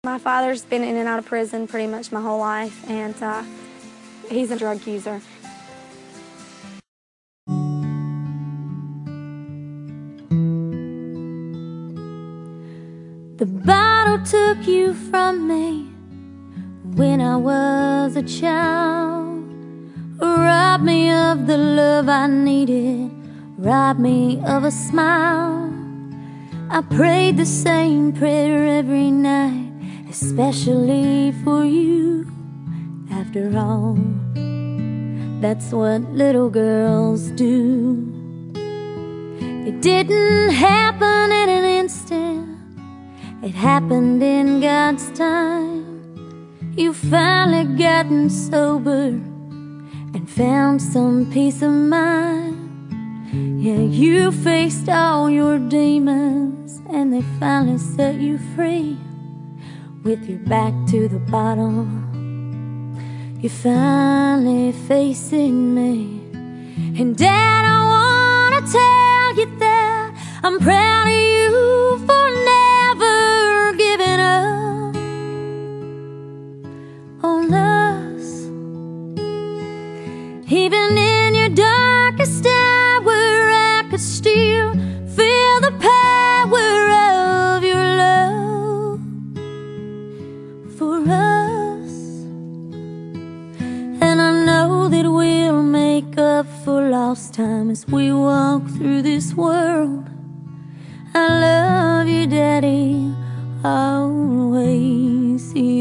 My father's been in and out of prison pretty much my whole life, and he's a drug user. The bottle took you from me when I was a child, robbed me of the love I needed, robbed me of a smile. I prayed the same prayer every night, especially for you. After all, that's what little girls do. It didn't happen in an instant, it happened in God's time. You finally gotten sober and found some peace of mind. Yeah, you faced all your demons and they finally set you free. With your back to the bottle, you're finally facing me. And Dad, I wanna tell you that I'm proud of you for never giving up on us. Even in your darkest hour, I could still feel the power of your love for us. And I know that we'll make up for lost time as we walk through this world. I love you, Daddy, always.